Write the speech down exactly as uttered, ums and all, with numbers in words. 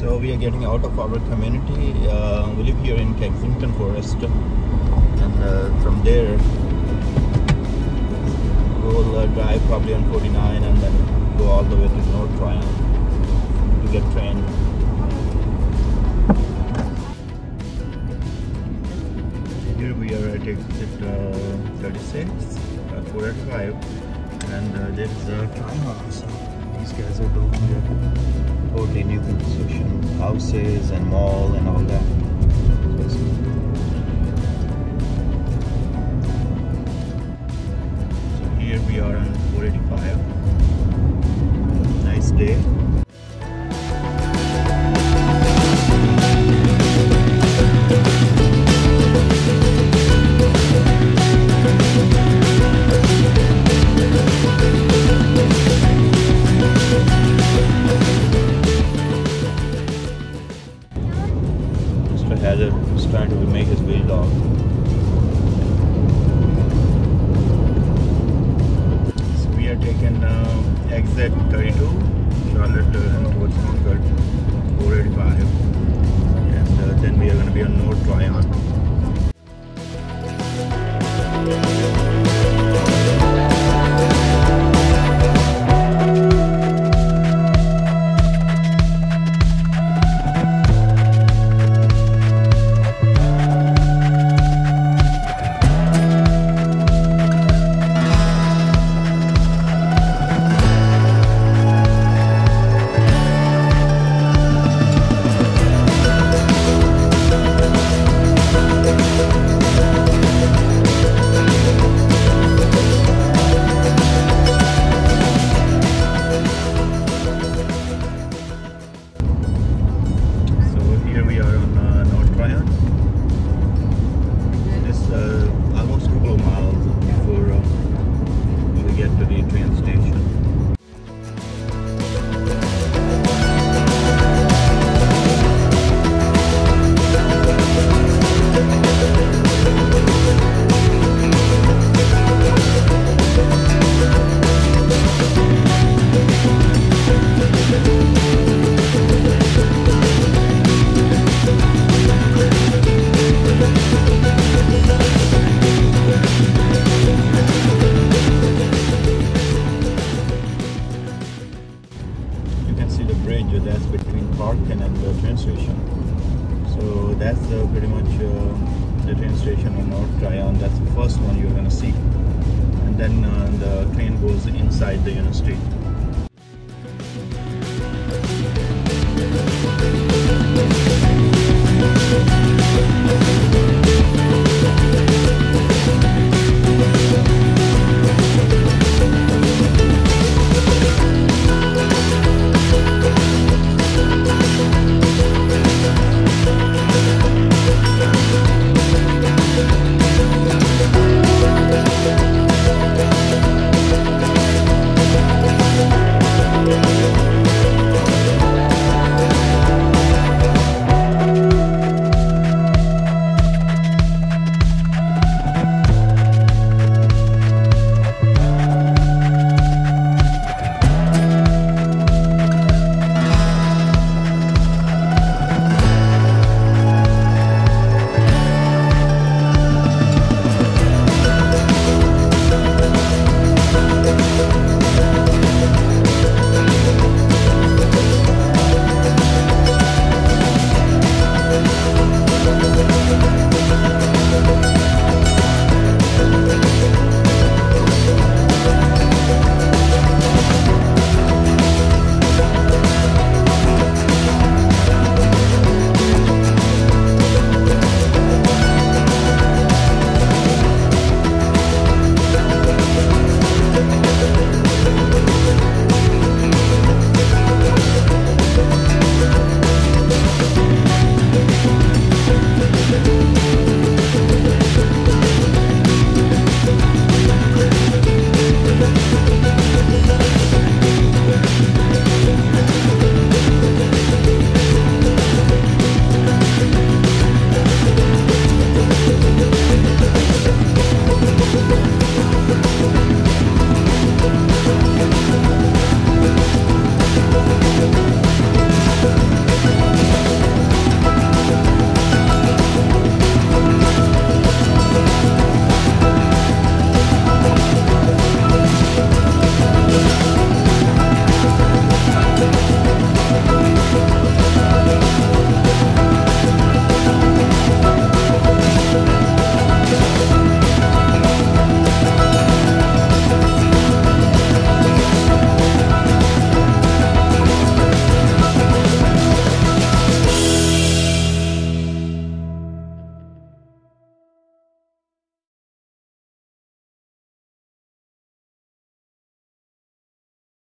So we are getting out of our community. Uh, we live here in Kensington Forest, and uh, from there we'll uh, drive probably on forty-nine and then go all the way to North Tryon to get train. Here we are at exit uh, thirty-six, uh, four eighty-five, and uh, there is a Tryon also. These guys are building here. Totally new construction, houses and mall and all that. So here we are on four eighty-five. Nice day. Hazard is trying to make his way log. So we are taking uh, exit thirty-two, Charlotte uh, towards Concord, four eighty-five, and uh, then we are going to be on North Tryon. That's between Parkin and the train station. So that's uh, pretty much uh, the train station on North Tryon. That's the first one you're gonna see, and then uh, the train goes inside the university.